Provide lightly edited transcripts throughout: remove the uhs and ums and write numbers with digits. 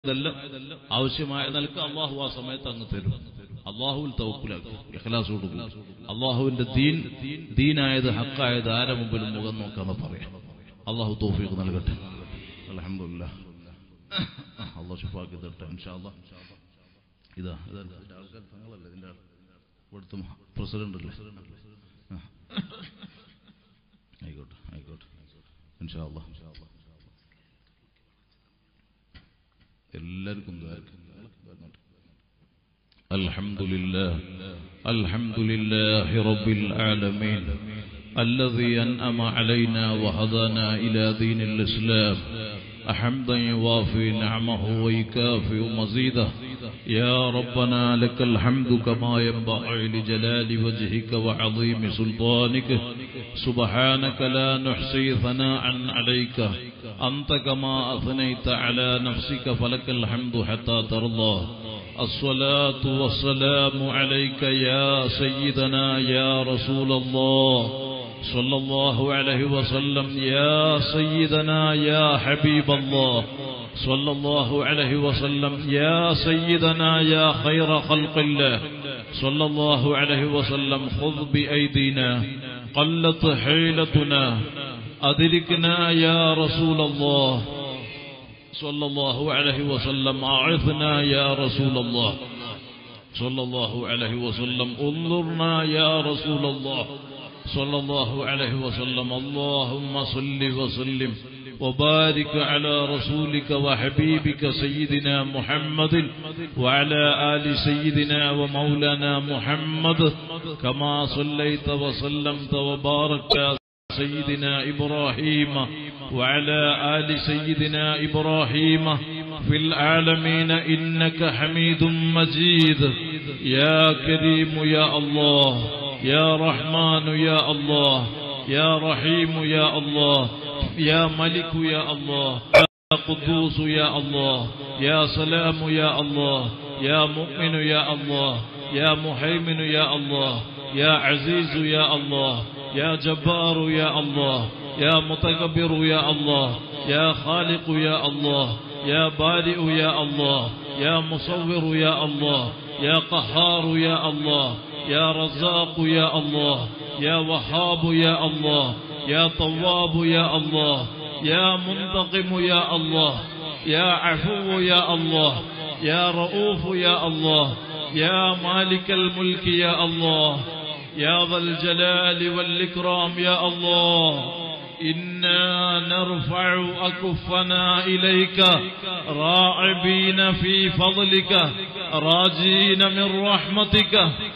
ആവശ്യമായ നിലക്ക് അള്ളാഹു ആ സമയത്ത് അങ്ങ് തരും. അള്ളാഹുവിൽ തവക്കുലാക്കും, ഇഖ്ലാസോടുകൂടി അള്ളാഹുവിന്റെ ദീനായത് ഹക്കായത് ആരെ മുമ്പിലും മുഖം നോക്കാന്ന് പറയാം. അള്ളാഹു തൗഫീഖ് നൽകട്ടെ. അൽഹംദുലില്ലാഹ്. അള്ളാഹു ശിഫാക്കി തരട്ടെ ഇൻഷാ അല്ലാഹ്. ഇതാ ആൾക്കാർ തങ്ങളല്ലേ ഇതിന്റെ ഇവിടുത്തെ പ്രസിഡന്റ് അല്ലേ? ആയിക്കോട്ടെ ആയിക്കോട്ടെ ഇൻഷാ അല്ലാഹ്. എല്ലാവർക്കും الحمد لله رب العالمين الذي أنعم علينا وهدانا إلى دين الإسلام حمدا يوافي نعمه ويكافئ مزيده. يا ربنا لك الحمد كما ينبغي لجلال وجهك وعظيم سلطانك. سبحانك لا نحصي ثناء عليك أنت كما أثنيت على نفسك فلك الحمد حتى ترضى. الصلاة والسلام عليك يا سيدنا يا رسول الله صلى الله عليه وسلم. يا سيدنا يا حبيب الله صلى الله عليه وسلم. يا سيدنا يا خير خلق الله صلى الله عليه وسلم. خذ بأيدينا قلت حيلتنا أدركنا يا رسول الله صلى الله عليه وسلم. أعثنا يا رسول الله صلى الله عليه وسلم. انظرنا يا رسول الله صلى الله عليه وسلم. اللهم صل وسلم وبارك على رسولك وحبيبك سيدنا محمد وعلى آل سيدنا ومولانا محمد كما صليت وسلمت وباركت سيدنا إبراهيم وعلى آل سيدنا إبراهيم في العالمين إنك حميد مجيد. يا كريم يا الله يا رحمن يا الله يا رحيم يا الله يا ملك يا الله يا قدوس يا الله يا سلام يا الله يا مؤمن يا الله يا مهيمن يا الله يا عزيز يا الله يا جبار يا الله يا متكبر يا الله يا خالق يا الله يا بارئ يا الله يا مصور يا الله يا قهار يا الله يا رزاق يا الله يا وهاب يا الله يا طواب يا الله يا منتقم يا الله يا عفو يا الله يا رؤوف يا الله يا مالك الملك يا الله يا ذا الجلال والإكرام يا الله. إنا نرفع أكفنا إليك راعبين في فضلك راجين من رحمتك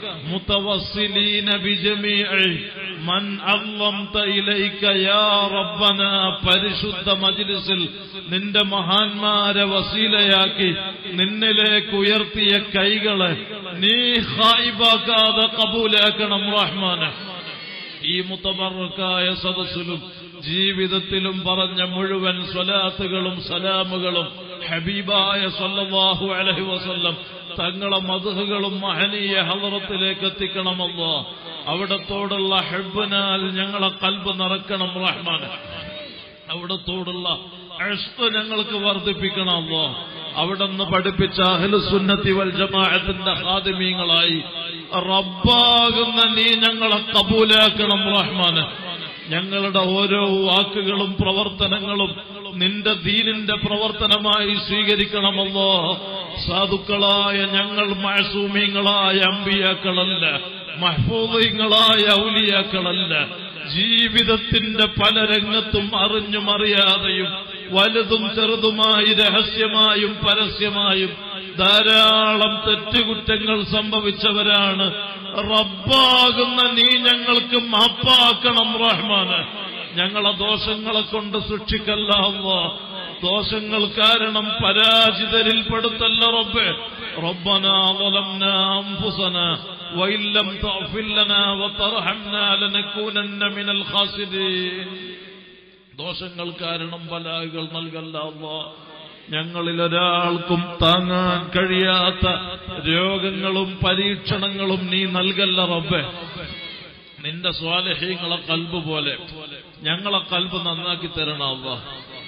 متوسلين بجميع من عظمت إليك يا ربنا. പരിശുദ്ധ മജ്ലിസിൽ നിന്റെ മഹാന്മാരെ വസീലയാക്കി നിന്നിലേക്ക് ഉയർത്തിയ കൈകളെ നീ ഖായിബാക്കാതെ ഖബൂലാക്കണം റഹ്മാനെ. ഈ മുതബറക്കായ സദസ്സിലും ജീവിതത്തിലും പറഞ്ഞ മുഴുവൻ സ്വലാത്തുകളും സലാമുകളും ഹബീബായ സല്ലല്ലാഹു അലൈഹി വസല്ലം തങ്ങളെ മദ്ഹുകളും മഹനീയ ഹളറത്തിലേക്ക് എത്തിക്കണം അല്ലാഹ്. അവിടത്തോടുള്ള ഹബ്ബിനാൽ ഞങ്ങളെ ഖൽബ് നിറക്കണം റഹ്മാനെ. അവിടത്തോടുള്ള ഇഷ്ഖ് ഞങ്ങൾക്ക് വർദ്ധിപ്പിക്കണം അല്ലാഹ്. അവിടുന്ന് പഠിപ്പിച്ച അഹ്ലുസുന്നത്തി വൽ ജമാഅത്തിന്റെ ഖാദിമീങ്ങളായി റബ്ബാകുന്ന നീ ഞങ്ങളെ കബൂലാക്കണം റഹ്മാനെ. ഞങ്ങളുടെ ഓരോ വാക്കുകളും പ്രവർത്തനങ്ങളും നിന്റെ ദീനിന്റെ പ്രവർത്തനമായി സ്വീകരിക്കണമല്ലോ. സാധുക്കളായ ഞങ്ങൾ മഅസൂമീങ്ങളായ അമ്പിയാക്കളല്ല, മഹ്ഫൂദീങ്ങളായ ഔലിയാക്കളല്ല. ജീവിതത്തിന്റെ പല രംഗത്തും അറിഞ്ഞും അറിയാതെയും വലുതും ചെറുതുമായി രഹസ്യമായും പരസ്യമായും ധാരാളം തെറ്റുകുറ്റങ്ങൾ സംഭവിച്ചവരാണ്. റബ്ബാകുന്ന നീ ഞങ്ങൾക്ക് മാപ്പാക്കണം റഹ്മാന്. ഞങ്ങളെ ദോഷങ്ങളെ കൊണ്ട് സൂക്ഷിക്കല്ല അല്ലാഹ്. ദോഷങ്ങൾ കാരണം പരാജിതരിൽ പെടുത്തല്ല റബ്ബേ. റബ്ബനാ ളലംനാ അൻഫുസനാ വഇൻ ലം തഗ്ഫിർ ലനാ വതർഹംനാ ലനകൂനന്ന മിനൽ ഖാസിരീൻ. ദോഷങ്ങൾ കാരണം ബലാകൾ നൽകല്ല അല്ലാഹ്. ഞങ്ങളിൽ ഒരാൾക്കും താങ്ങാൻ കഴിയാത്ത രോഗങ്ങളും പരീക്ഷണങ്ങളും നീ നൽകല്ല റബ്ബേ. നിന്റെ സ്വാലിഹീങ്ങളെ ഖൽബ് പോലെ ഞങ്ങളെ ഖൽബ് നന്നാക്കി തരണം അല്ലാഹ്.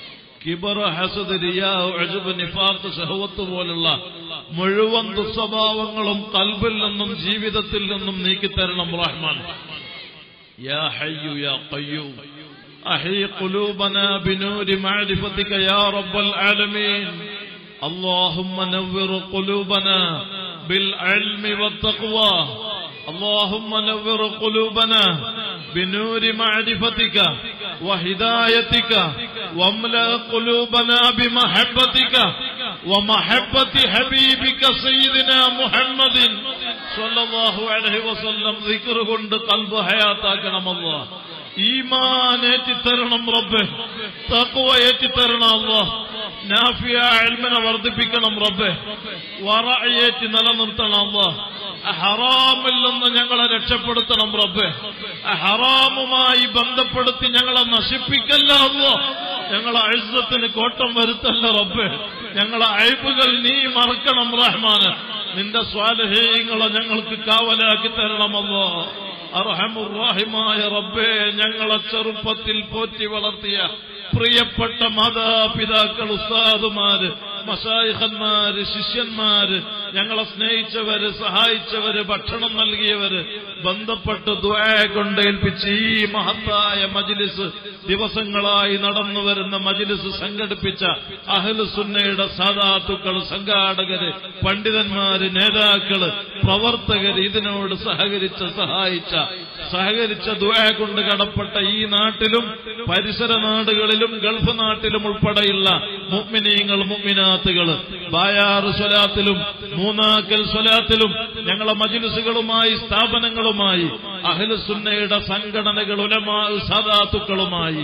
കിബർ, ഹസദ്, റിയാ, ഉജ്ബ്, നിഫാഖ്, ശഹവത്ത് പോലുള്ള മുഴുവൻ ദുസ്വഭാവങ്ങളും ഖൽബിൽ നിന്നും ജീവിതത്തിൽ നിന്നും നീക്കിത്തരണം റഹ്മാൻ. യാ ഹയ്യു യാ ഖയ്യൂം അഹ്യി ഖുലൂബനാ ബിനൂരി മഅരിഫതിക യാ റബ്ബൽ ആലമീൻ. اللهم نور قلوبنا بالعلم والتقوى. اللهم نور قلوبنا بنور معرفتك وهدايتك واملأ قلوبنا بمحبتك ومحبة حبيبك سيدنا محمد صلى الله عليه وسلم. ذكر കൊണ്ട് ഖൽബ് ഹയാത്താക്കണം അല്ലാഹ്. ഈമാൻ ഏറ്റിത്തരണം റബ്ബേ. തഖ്വ ഏറ്റിത്തരണം അല്ലാഹ്. നാഫിയ ഇൽമിനെ വർദ്ധിപ്പിക്കണം റബ്ബേ. വറഅയേറ്റ് നിലനിർത്തണം അല്ലാഹ്. ഹറാമിൽ നിന്ന് ഞങ്ങളെ രക്ഷപ്പെടുത്തണം റബ്ബേ. ഹറാമുമായി ബന്ധപ്പെടുത്തി ഞങ്ങളെ നശിപ്പിക്കല്ല അല്ലാഹ്. ഞങ്ങളെ ഇസ്സത്തിന് കോട്ടം വരുത്തല്ല റബ്ബേ. ഞങ്ങളെ അയ്ബുകൾ നീ മറക്കണം റഹ്മാന്. നിന്റെ സ്വാലിഹീങ്ങളെ ഞങ്ങൾക്ക് കാവലാക്കി തരണം അല്ലാഹ്. അർഹമുർ റഹീമായ റബ്ബേ, ഞങ്ങളെ ചെറുപ്പത്തിൽ പോറ്റി വളർത്തിയ പ്രിയപ്പെട്ട മാതാപിതാക്കൾ, ഉസ്താദുമാര്, മശായിഖന്മാര്, ശിഷ്യന്മാര്, ഞങ്ങളെ സ്നേഹിച്ചവര്, സഹായിച്ചവര്, ഭക്ഷണം നൽകിയവര്, ബന്ധപ്പെട്ട് ദുആ കൊണ്ട് ഏൽപ്പിച്ച് ഈ മഹത്തായ മജ്ലിസ് ദിവസങ്ങളായി നടന്നു വരുന്ന മജ്ലിസ് സംഘടിപ്പിച്ച അഹ്ലു സുന്നയുടെ സാദാത്തുക്കൾ, സംഘാടകര്, പണ്ഡിതന്മാര്, നേതാക്കള്, പ്രവർത്തകര്, ഇതിനോട് സഹകരിച്ച ദുആ കൊണ്ട് കടപ്പെട്ട ഈ നാട്ടിലും പരിസര നാടുകളിലും ഗൾഫ് നാട്ടിലും ഉൾപ്പെടെയുള്ള മുഅ്മിനീങ്ങൾ, മുഅ്മിനാത്തുകൾ, ബായാറ് സ്വലാത്തിലും മൂന്നാക്കൽ സ്വലാത്തിലും ഞങ്ങളെ മജ്ലിസുകളുമായി, സ്ഥാപനങ്ങളുമായി, അഹ്ലു സുന്നയുടെ സംഘടനകൾ, ഉലമാ, സാദാത്തുക്കളുമായി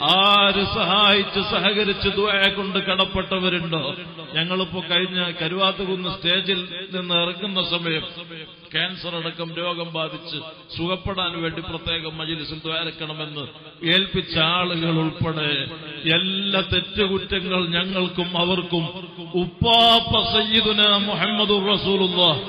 ആര് സഹകരിച്ച് ദുആ കൊണ്ട് കടപ്പെട്ടവരുണ്ടോ? ഞങ്ങളിപ്പോ കഴിഞ്ഞ കരുവാത്തുകുന്ന് സ്റ്റേജിൽ നിന്ന് ഇറങ്ങുന്ന സമയം ക്യാൻസർ അടക്കം രോഗം ബാധിച്ച് സുഖപ്പെടാൻ വേണ്ടി പ്രത്യേകം മജ്ലിസിൽ ദ്വാരക്കണമെന്ന് ഏൽപ്പിച്ച ആളുകൾ ഉൾപ്പെടെ എല്ലാ തെറ്റുകുറ്റങ്ങൾ ഞങ്ങൾക്കും അവർക്കും ഉപ്പാപ്പ സയ്യിദുനാ മുഹമ്മദുർ റസൂലുള്ളാഹ്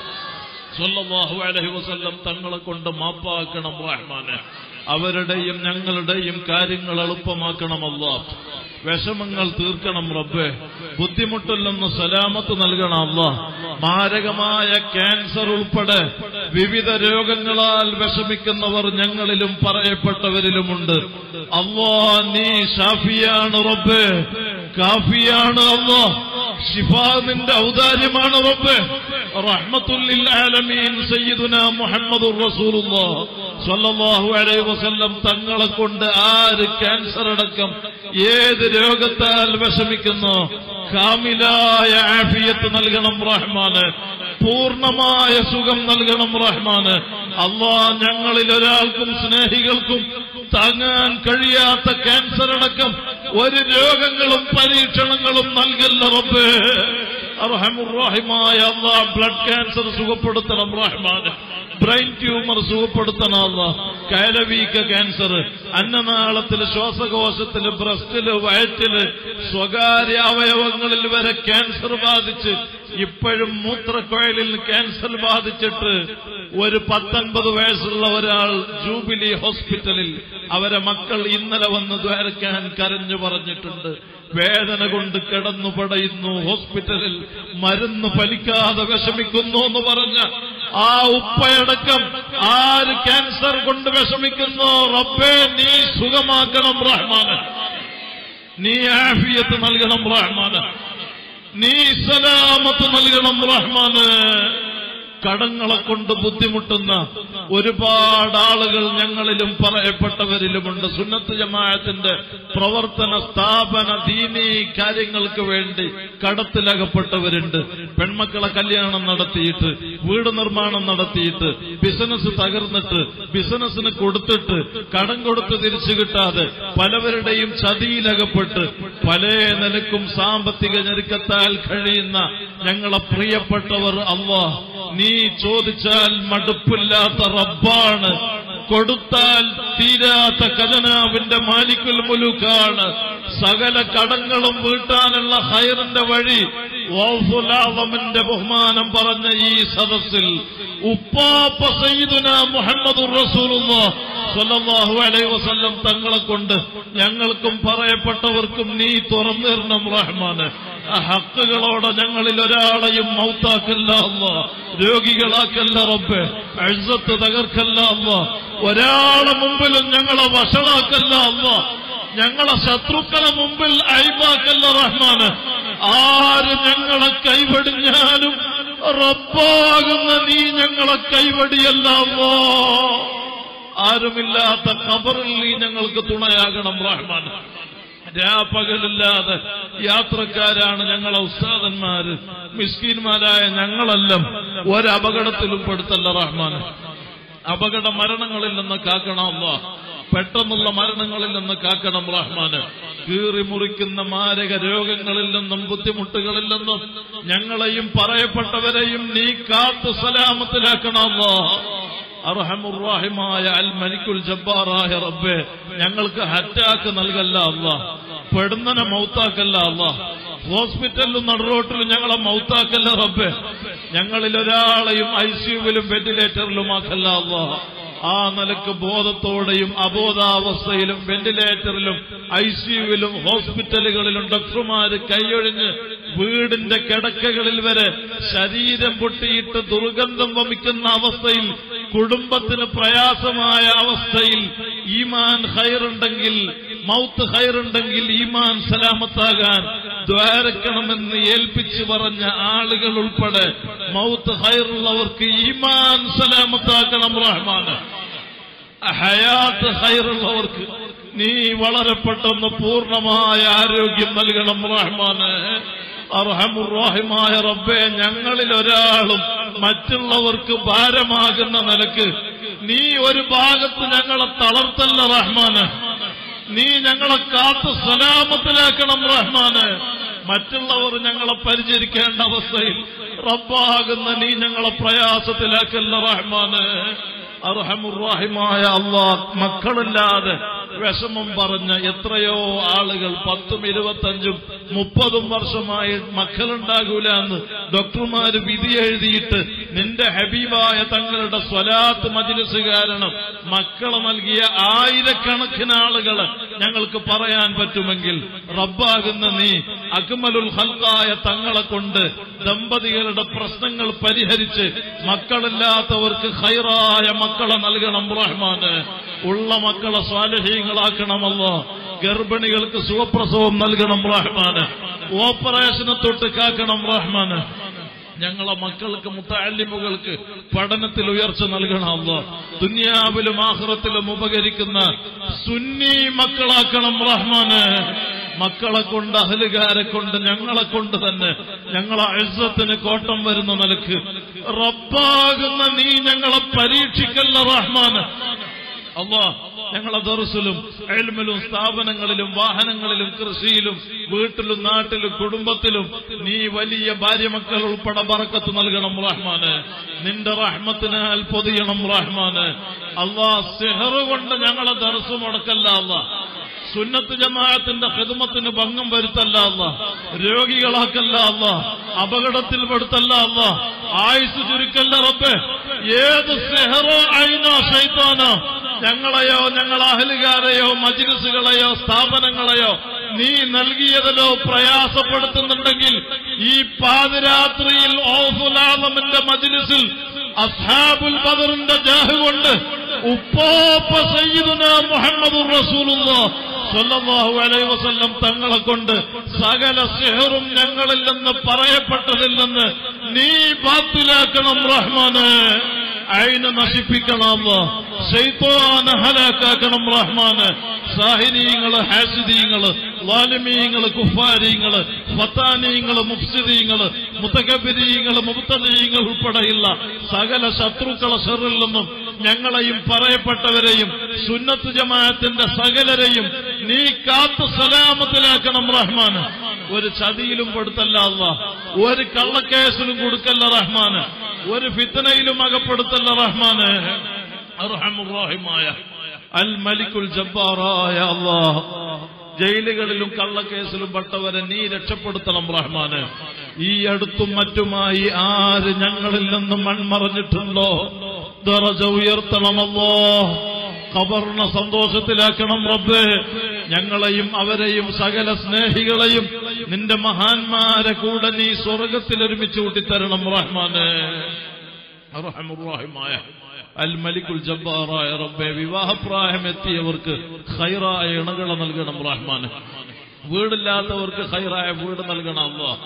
സ്വല്ലല്ലാഹു അലൈഹി വസല്ലം തങ്ങളെ കൊണ്ട് മാപ്പാക്കണം റഹ്മാനെ. അവരുടെയും ഞങ്ങളുടെയും കാര്യങ്ങൾ എളുപ്പമാക്കണം അല്ലാഹ്. വിഷമങ്ങൾ തീർക്കണം റബ്ബേ. ബുദ്ധിമുട്ടിൽ നിന്ന് സലാമത്ത് നൽകണം അല്ലാഹ്. മാരകമായ ക്യാൻസർ ഉൾപ്പെടെ വിവിധ രോഗങ്ങളാൽ വിഷമിക്കുന്നവർ ഞങ്ങളിലും പറയപ്പെട്ടവരിലുമുണ്ട്. അല്ലാഹ് നീ ഷാഫിയാണ് റബ്ബേ, കാഫിയാണ് അല്ലാഹ്. ശിഫാ നിന്റെ ഔദാര്യമാണ് റബ്ബേ. റഹ്മത്തുൽ ലിൽ ആലമീൻ സയ്യിദുനാ മുഹമ്മദുർ റസൂലുള്ളാഹ് സ്വല്ലല്ലാഹു അലൈഹി വസല്ലം തങ്ങളെ കൊണ്ട് ആര് ക്യാൻസർ അടക്കം ഏത് രോഗത്താൽ വിഷമിക്കുന്നോ കാമിലായ ആഫിയത്ത് നൽകണം റഹ്മാന്. പൂർണ്ണമായ സുഖം നൽകണം റഹ്മാന്. അല്ലാഹ് ഞങ്ങളിൽ ഒരാൾക്കും സ്നേഹികൾക്കും താങ്ങാൻ കഴിയാത്ത ക്യാൻസർ അടക്കം ഒരു രോഗങ്ങളും പരീക്ഷണങ്ങളും നൽകല്ല റബ്ബേ. അർഹമുർ റഹീമായ അല്ലാഹ് ബ്ലഡ് ക്യാൻസർ സുഖപ്പെടുത്തണം റഹ്മാന്. ബ്രെയിൻ ട്യൂമർ സുഖപ്പെടുത്തണം അല്ലാഹ്. കയലവീക്ക ക്യാൻസർ, അന്നനാളത്തില്, ശ്വാസകോശത്തില്, ബ്രസ്റ്റില്, വയറ്റില്, സ്വകാര്യ അവയവങ്ങളിൽ വരെ ക്യാൻസർ ബാധിച്ച് ഇപ്പോഴും മൂത്രക്കുഴലിൽ ക്യാൻസർ ബാധിച്ചിട്ട് ഒരു 19 വയസ്സുള്ള ഒരാൾ ജൂബിലി ഹോസ്പിറ്റലിൽ അവരെ മക്കൾ ഇന്നലെ വന്ന് ദ്വാരക്കാൻ കരഞ്ഞു പറഞ്ഞിട്ടുണ്ട്. വേദന കൊണ്ട് കിടന്നു പടയുന്നു, ഹോസ്പിറ്റലിൽ മരുന്ന് ഫലിക്കാതെ വിഷമിക്കുന്നു എന്ന് പറഞ്ഞ ആ ഉപ്പയടക്കം ആര് ക്യാൻസർ കൊണ്ട് വിഷമിക്കുന്നു റബ്ബേ നീ സുഖമാക്കണം റഹ്മാന്. നീ ആഫിയത്ത് നൽകണം റഹ്മാന്. നീ സലാമത്ത് നൽകണം റഹ്മാന്. കടങ്ങളെ കൊണ്ട് ബുദ്ധിമുട്ടുന്ന ഒരുപാട് ആളുകൾ ഞങ്ങളിലും പറയപ്പെട്ടവരിലുമുണ്ട്. സുന്നത്ത് ജമാഅത്തിന്റെ പ്രവർത്തന സ്ഥാപന ദീനീ കാര്യങ്ങൾക്ക് വേണ്ടി കടത്തിലകപ്പെട്ടവരുണ്ട്. പെൺമക്കളെ കല്യാണം നടത്തിയിട്ട്, വീട് നിർമ്മാണം നടത്തിയിട്ട്, ബിസിനസ് തകർന്നിട്ട്, ബിസിനസിന് കൊടുത്തിട്ട് കടം കൊടുത്ത് തിരിച്ചു കിട്ടാതെ പലവരുടെയും ചതിയിലകപ്പെട്ട് പല നിലക്കും സാമ്പത്തിക ഞെരുക്കത്താൽ കഴിയുന്ന ഞങ്ങളെ പ്രിയപ്പെട്ടവർ അല്ലാഹ് നീ ചോദിച്ചാൽ മടുപ്പില്ലാത്ത റബ്ബാണ്, കൊടുത്താൽ തീരാത്ത ഖജനാവിന്റെ മാലിക്കുൽ മുലൂക്കാണ്. സകല കടങ്ങളും വീട്ടാനുള്ള ഖൈറിന്റെ വഴി ഗൗസുൽ ആസമിന്റെ ബഹുമാനം പറഞ്ഞ ഈ സദസ്സിൽ ഉപ്പാപ്പ സയ്യിദുനാ മുഹമ്മദുർ റസൂലുള്ളാഹ് സ്വല്ലല്ലാഹു അലൈഹി വസല്ലം തങ്ങളെ കൊണ്ട് ഞങ്ങൾക്കും പറയപ്പെട്ടവർക്കും നീ തുറന്നു തരണം റഹ്മാനെ. ആ ഹക്കുകളോടെ ഞങ്ങളിൽ ഒരാളെയും മൗത്താക്കല്ല അല്ലാഹ്, രോഗികളാക്കല്ല റബ്ബേ, ഇസ്സത്ത് തകർക്കല്ല അല്ലാഹ്, ഒരാളെ മുമ്പിലും ഞങ്ങളെ വഷളാക്കല്ല അല്ലാഹ്, ഞങ്ങളെ ശത്രുക്കളെ മുമ്പിൽ ഐബാക്കല്ല റഹ്മാന്. ആര് ഞങ്ങളെ കൈവടിഞ്ഞാലും റബ്ബാകുന്ന നീ ഞങ്ങളെ കൈവടിയല്ല അല്ലാഹ്. ആരുമില്ലാത്ത ഖബറിൽ നീ ഞങ്ങൾക്ക് തുണയാകണം റഹ്മാൻ. രാപ്പകലില്ലാതെ യാത്രക്കാരാണ് ഞങ്ങളെ ഉസ്താദന്മാര്, മിസ്കീന്മാരായ ഞങ്ങളെല്ലാം ഒരപകടത്തിലും പെടുത്തല്ല റഹ്മാൻ. അപകട മരണങ്ങളിൽ നിന്ന് കാക്കണം അല്ലാഹ്, പെട്ടെന്നുള്ള മരണങ്ങളിൽ നിന്ന് കാക്കണം റഹ്മാന്. കീറി മുറിക്കുന്ന മാരക രോഗങ്ങളിൽ നിന്നും ബുദ്ധിമുട്ടുകളിൽ നിന്നും ഞങ്ങളെയും പറയപ്പെട്ടവരെയും നീ കാത്തു സലാമത്തിലാക്കണം അല്ലാഹ്. അർഹമുർ-റഹീമായ അൽ മലിക്കുൽ ജബ്ബാറായ റബ്ബേ, ഞങ്ങൾക്ക് അറ്റാക്ക് നൽകല്ല അല്ലാഹ്, പെടുന്നനെ മൗത്താക്കല്ല അല്ലാഹ്, ഹോസ്പിറ്റലിലും നടുറോട്ടിലും ഞങ്ങളെ മൗത്താക്കല്ല റബ്ബേ, ഞങ്ങളിൽ ഒരാളെയും ഐസിയുവിലും വെന്റിലേറ്ററിലുമാക്കല്ല അല്ലാഹ്. ആ നിലക്ക് ബോധത്തോടെയും അബോധാവസ്ഥയിലും വെന്റിലേറ്ററിലും ഐസിയുവിലും ഹോസ്പിറ്റലുകളിലും ഡോക്ടർമാര് കൈയൊഴിഞ്ഞ് വീടിന്റെ കിടക്കകളിൽ വരെ ശരീരം പൊട്ടിയിട്ട് ദുർഗന്ധം വമിക്കുന്ന അവസ്ഥയിൽ, കുടുംബത്തിന് പ്രയാസമായ അവസ്ഥയിൽ ഈമാൻ ഖൈറുണ്ടെങ്കിൽ, മൗത്ത് ഖൈറുണ്ടെങ്കിൽ ഈമാൻ സലാമത്താകാൻ ദ്വാരക്കണമെന്ന് ഏൽപ്പിച്ചു പറഞ്ഞ ആളുകൾ ഉൾപ്പെടെ മൗത്ത് ഖൈറുള്ളവർക്ക് ഈമാൻ സലാമത്താക്കണം റഹ്മാൻ. ഹയാത്ത് ഖൈറുള്ളവർക്ക് നീ വളരെ പെട്ടെന്ന് പൂർണ്ണമായ ആരോഗ്യം നൽകണം റഹ്മാന്. അർഹമുർ-റഹീമായ റബ്ബേ, ഞങ്ങളിൽ ഒരാളും മറ്റുള്ളവർക്ക് ഭാരമാകുന്ന നിലക്ക് നീ ഒരു ഭാഗത്ത് ഞങ്ങളെ തളർത്തല്ല റഹ്മാന്. നീ ഞങ്ങളെ കാത്തു സലാമത്തിലാക്കണം റഹ്മാന്. മറ്റുള്ളവർ ഞങ്ങളെ പരിചരിക്കേണ്ട അവസ്ഥയിൽ റബ്ബാകുന്ന നീ ഞങ്ങളെ പ്രയാസത്തിലാക്കല്ല റഹ്മാന്. അർഹമുർ-റഹീമായ അല്ലാഹ്, മക്കളില്ലാതെ വിഷമം പറഞ്ഞ എത്രയോ ആളുകൾ 10, 25, 30 വർഷമായി മക്കളുണ്ടാകൂല എന്ന് ഡോക്ടർമാര് വിധി എഴുതിയിട്ട് നിന്റെ ഹബീബായ തങ്ങളുടെ സ്വലാത്ത് മജ്ലിസ് കാരണം മക്കളെ നൽകിയ ആയിരക്കണക്കിന് ആളുകളെ ഞങ്ങൾക്ക് പറയാൻ പറ്റുമെങ്കിൽ റബ്ബാകുന്ന നീ അക്മലുൽ ഖൽഖായ തങ്ങളെ കൊണ്ട് ദമ്പതികളുടെ പ്രശ്നങ്ങൾ പരിഹരിച്ച് മക്കളില്ലാത്തവർക്ക് ഖൈറായ മക്കളെ നൽകണം റഹ്മാന്. ഉള്ള മക്കളെ സ്വാലിഹീങ്ങളാക്കണമല്ലോ. ഗർഭിണികൾക്ക് സുഖപ്രസവം നൽകണം റഹ്മാന്. ഓപ്പറേഷനെ തൊട്ട് കാക്കണം റഹ്മാന്. ഞങ്ങളെ മക്കൾക്ക് മുത്തഅല്ലിമുകൾക്ക് പഠനത്തിൽ ഉയർച്ച നൽകണം അല്ലാഹ്. ദുനിയാവിലും ആഖിറത്തിലും ഉപകരിക്കുന്ന സുന്നി മക്കളാക്കണം റഹ്മാന്. മക്കളെ കൊണ്ട്, അഹ്ലുകാരെ കൊണ്ട്, ഞങ്ങളെ കൊണ്ട് തന്നെ ഞങ്ങളെ ഇസ്സത്തിന് കോട്ടം വരുന്ന നിലക്ക് റബ്ബാകുന്ന നീ ഞങ്ങളെ പരീക്ഷിക്കല്ല റഹ്മാന്. അല്ലാഹ്, ഞങ്ങളെ ദർസിലും ഇൽമിലും സ്ഥാപനങ്ങളിലും വാഹനങ്ങളിലും കൃഷിയിലും വീട്ടിലും നാട്ടിലും കുടുംബത്തിലും നീ വലിയ ഭാര്യമക്കൾ ഉൾപ്പെടെ ബറക്കത്ത് നൽകണം റഹ്മാന്. നിന്റെ റഹ്മത്തിനാൽ പൊതിയണം റഹ്മാന്. അല്ലാഹ്, സിഹർ കൊണ്ട് ഞങ്ങളെ ദർസ് മുടക്കല്ല അല്ലാഹ്. സുന്നത്ത് ജമാഅത്തിന്റെ ഖിദ്മത്തിന് ഭംഗം വരുത്തല്ല അല്ലാഹ്. രോഗികളാക്കല്ല അല്ലാഹ്. അപകടത്തിൽ പെടുത്തല്ല അല്ലാഹ്. ആയുസ് ചുരുക്കല്ല റബ്ബേ. ഏത് സിഹറോ ഐനോ ശൈത്താനോ ഞങ്ങളെയോ ഞങ്ങളെ അഹ്ലുകാരെയോ മജ്ലിസുകളെയോ സ്ഥാപനങ്ങളെയോ നീ നൽകിയതിലോ പ്രയാസപ്പെടുത്തുന്നുണ്ടെങ്കിൽ ഈ പാതിരാത്രിയിൽ ഔസുൽ ആലമിന്റെ മജ്ലിസിൽ അസ്ഹാബുൽ ബദറിന്റെ ജാഹ് കൊണ്ട് ഉപ്പാപ്പ സയ്യിദുനാ മുഹമ്മദുർ റസൂലുള്ളാഹ് സ്വല്ലല്ലാഹു അലൈഹി വസല്ലം തങ്ങളെ കൊണ്ട് സകല സിഹറും ഞങ്ങളിൽ നിന്ന് പറയപ്പെട്ടതിൽ നിന്ന് നീ ബാത്തിലാക്കണം റഹ്മാനെ. ഐന നശിപ്പിക്കണം അല്ലാഹ്. ശൈത്വാനെ ഹലാക്കാക്കണം റഹ്മാനെ. സാഹിരീങ്ങള്, ഹാസിദീങ്ങള്, ളാലിമീങ്ങള്, കുഫാരീങ്ങള്, ഫത്താനീങ്ങള്, മുഫ്സിദീങ്ങള്, മുതകബ്ബിരീങ്ങള്, മുബ്തദീങ്ങൾ ഉൾപ്പെടെയുള്ള സകല ശത്രുക്കളെ ശർറിൽ നിന്നും ഞങ്ങളെയും പറയപ്പെട്ടവരെയും സുന്നത്ത് ജമാഅത്തിന്റെ സകലരെയും നീ കാത്തു സലാമത്തിലാക്കണം റഹ്മാന്. ഒരു ചതിയിലും പെടുത്തല്ല അല്ലാഹ്. ഒരു കള്ളക്കേസിലും കൊടുക്കല്ല റഹ്മാന്. ഒരു ഫിത്നയിലും അകപ്പെടുത്തല്ല റഹ്മാന്. അർഹമുർ-റഹീമായ അൽ മലിക്കുൽ ജബ്ബാറായ അല്ലാഹ്, ജയിലുകളിലും കള്ളക്കേസിലും പെട്ടവരെ നീ രക്ഷപ്പെടുത്തണം റഹ്മാന്. ഈ അടുത്തും മറ്റുമായി ആര് ഞങ്ങളിൽ നിന്ന് മൺമറഞ്ഞിട്ടുണ്ടോ ദറജ ഉയർത്തണമല്ലോ. ഖബറിനെ സന്തോഷത്തിലാക്കണം റബ്ബേ. ഞങ്ങളെയും അവരെയും സകല സ്നേഹികളെയും നിന്റെ മഹാന്മാരെ കൂടെ നീ സ്വർഗത്തിൽ ഒരുമിച്ച് കൂട്ടിത്തരണം റഹ്മാനെ. അർഹമുർ-റഹീമായ അൽ മലിക്കുൽ ജബ്ബാറായ റബ്ബേ, വിവാഹപ്രായമെത്തിയവർക്ക് ഖൈറായ ഇണകളെ നൽകണം റഹ്മാനെ. വീടില്ലാത്തവർക്ക് ഖൈറായ വീട് നൽകണം അല്ലാഹ്.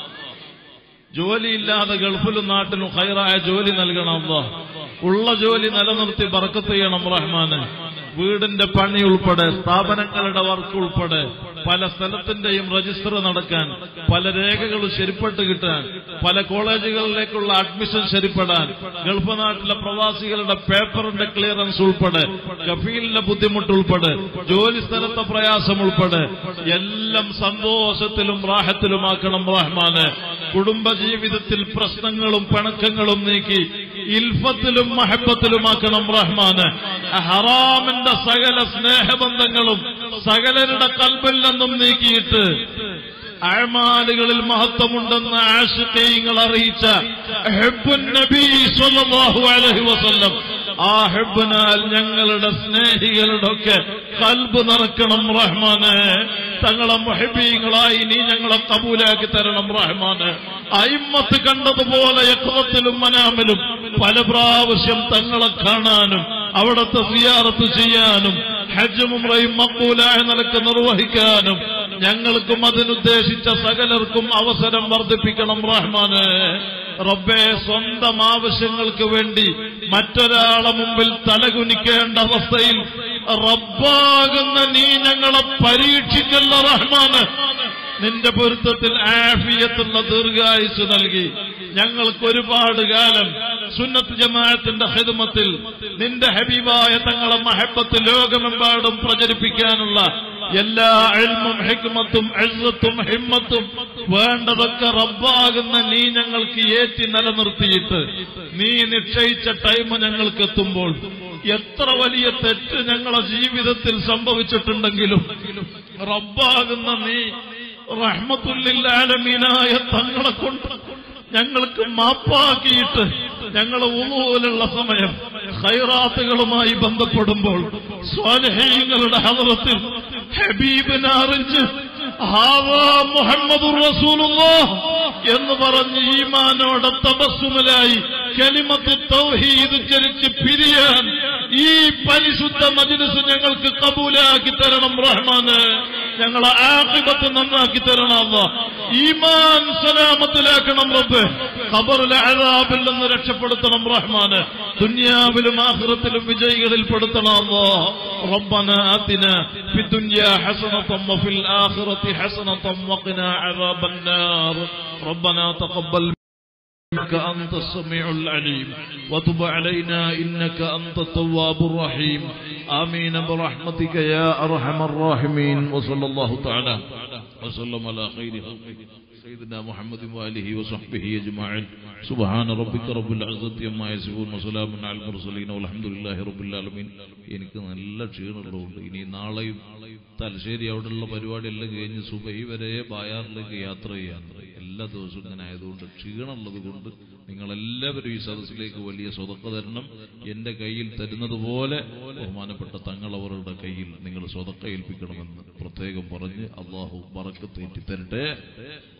ജോലിയില്ലാതെ ഗൾഫിലും നാട്ടിലും ഖൈറായ ജോലി നൽകണം അല്ലാഹ്. ഉള്ള ജോലി നിലനിർത്തി ബർക്കത്ത് ചെയ്യണം റഹ്മാനെ. വീടിന്റെ പണി ഉൾപ്പെടെ, സ്ഥാപനങ്ങളുടെ വർക്ക് ഉൾപ്പെടെ, പല സ്ഥലത്തിന്റെയും രജിസ്റ്റർ നടക്കാൻ, പല രേഖകളും ശരിപ്പെട്ട് കിട്ടാൻ, പല കോളേജുകളിലേക്കുള്ള അഡ്മിഷൻ ശരിപ്പെടാൻ, ഗൾഫ് നാട്ടിലെ പ്രവാസികളുടെ പേപ്പറിന്റെ ക്ലിയറൻസ് ഉൾപ്പെടെ, കഫീലിന്റെ ബുദ്ധിമുട്ട് ഉൾപ്പെടെ, ജോലി സ്ഥലത്തെ പ്രയാസം ഉൾപ്പെടെ എല്ലാം സന്തോഷത്തിലും റാഹത്തിലുമാക്കണം റഹ്മാനെ. കുടുംബജീവിതത്തിൽ പ്രശ്നങ്ങളും പിണക്കങ്ങളും നീക്കി ഇൽഫത്തിലും മഹബത്തിലുമാക്കണം റഹ്മാനെ. ഹറാമിന്റെ സകല സ്നേഹബന്ധങ്ങളും സകലരുടെ കൽബിൽ നിന്നും നീക്കിയിട്ട് അഅ്മാലുകളിൽ മഹത്വമുണ്ടെന്ന് ആശിഖീങ്ങൾ അറിയിച്ച ഹബ്ബുൻ നബി സ്വല്ലല്ലാഹു അലൈഹി വസല്ലം, ആ ഹബ്ബിനാൽ ഞങ്ങളുടെ സ്നേഹികളുടെ ഒക്കെ കൽബ് നിറക്കണം റഹ്മാനെ. തങ്ങളെ മുഹബ്ബീങ്ങളായി നീ ഞങ്ങളെ കബൂലാക്കി തരണം റഹ്മാനെ. അയിമ്മത്ത് കണ്ടതുപോലെ യഖ്വത്തിലും മനാമിലും പല പ്രാവശ്യം തങ്ങളെ കാണാനും അവിടത്തെ സിയാറത്ത് ചെയ്യാനും ഹജ്ജും ഉംറയും മഖ്ബൂലായ നിലക്ക് നിർവഹിക്കാനും ഞങ്ങൾക്കും അതിനുദ്ദേശിച്ച സകലർക്കും അവസരം വർദ്ധിപ്പിക്കണം റഹ്മാനെ. റബ്ബേ, സ്വന്തം ആവശ്യങ്ങൾക്ക് വേണ്ടി മറ്റൊരാളെ മുമ്പിൽ തലകുനിക്കേണ്ട അവസ്ഥയിൽ റബ്ബാകുന്ന നീ ഞങ്ങളെ പരീക്ഷിക്കല്ല റഹ്മാനെ. നിന്റെ പൊരുത്തത്തിൽ ആഫിയത്തുള്ള ദീർഘായുസ് നൽകി ഞങ്ങൾക്ക് ഒരുപാട് കാലം സുന്നത്ത് ജമാഅത്തിന്റെ ഖിദ്മത്തിൽ നിന്റെ ഹബീബായ തങ്ങളെ മഹബത്ത് ലോകമെമ്പാടും പ്രചരിപ്പിക്കാനുള്ള എല്ലാ ഇൽമും ഹിക്മത്തും ഇസ്സത്തും ഹിമ്മത്തും വേണ്ടതൊക്കെ റബ്ബാകുന്ന നീ ഞങ്ങൾക്ക് ഏറ്റി നിലനിർത്തിയിട്ട് നീ നിശ്ചയിച്ച ടൈം ഞങ്ങൾക്ക് എത്തുമ്പോൾ എത്ര വലിയ തെറ്റ് ഞങ്ങളെ ജീവിതത്തിൽ സംഭവിച്ചിട്ടുണ്ടെങ്കിലും റബ്ബാകുന്ന നീ റഹ്മത്തുല്ലിൽ ആലമീനായ തങ്ങളെ കൊണ്ട് ഞങ്ങൾക്ക് മാപ്പാക്കിയിട്ട് ഞങ്ങളെ ഉളൂലുള്ള സമയം ഖൈറാത്തുകളുമായി ബന്ധപ്പെടുമ്പോൾ സ്വാലിഹീങ്ങളുടെ ഹദറത്തിൽ ഹബീബിനെ അറിഞ്ഞ് ഹാദാ മുഹമ്മദുർ റസൂലുള്ളാഹ് എന്ന് പറഞ്ഞ് ഈമാനോടെ തബസ്സുമിലായി കലിമത്ത് തൗഹീദ് ഉച്ചരിച്ച് പിരിയാൻ ഈ പരിശുദ്ധ മജ്ലിസ് ഞങ്ങൾക്ക് കബൂലാക്കി തരണം റഹ്മാനെ. ഞങ്ങളെ ആഖിബത്ത് നന്നാക്കി തരണം അല്ലാഹ്. ഈമാൻ സലാമത്തിലാക്കണം റബ്ബേ. ഖബറിലെ അദാബിൽ നിന്ന് രക്ഷപ്പെടുത്തണം റഹ്മാനെ. ദുനിയാവിലും ആഖിറത്തിലും വിജയികളിൽ പെടുത്തണം അല്ലാഹ്. റബ്ബനാ ആതിനാ ഫിദ്ദുനിയാ ഹസനതൻ വഫിൽ ആഖിറതി ഹസനതൻ വഖിനാ അദാബന്നാർ. റബ്ബനാ തഖബ്ബൽ إنك أنت السميع العليم وتب علينا إنك أنت التواب الرحيم آمين برحمتك يا أرحم الراحمين وصلى الله تعالى وسلم على خير خلقه سيدنا محمد وآله وصحبه أجمعين سبحان ربك رب العزة عما يصفون وسلام على المرسلين والحمد لله رب العالمين. എനിക്ക് നല്ല ക്ഷീണമുള്ളതുകൊണ്ട് ഇനി നാളെയും തലശ്ശേരി അവിടെയുള്ള പരിപാടിയെല്ലാം കഴിഞ്ഞ് സുബഹി വരെ ബായാറിലേക്ക് യാത്ര ചെയ്യാൻ എല്ലാ ദിവസവും ഇങ്ങനെ ആയതുകൊണ്ട് ക്ഷീണമുള്ളത് കൊണ്ട് നിങ്ങളെല്ലാവരും ഈ സദസ്സിലേക്ക് വലിയ സ്വതക്ക തരണം. എന്റെ കയ്യിൽ തരുന്നത് പോലെ ബഹുമാനപ്പെട്ട തങ്ങളവരുടെ കയ്യിൽ നിങ്ങൾ സ്വതക്ക ഏൽപ്പിക്കണമെന്ന് പ്രത്യേകം പറഞ്ഞ് അള്ളാഹു ബറക്കത്ത് ഏറ്റി തരട്ടെ.